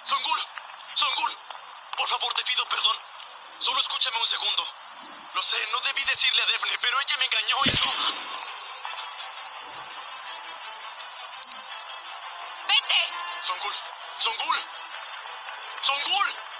Songul, Songul, por favor te pido perdón. Solo escúchame un segundo. Lo sé, no debí decirle a Daphne, pero ella me engañó y no... ¡Vente! Songul, Songul, Songul.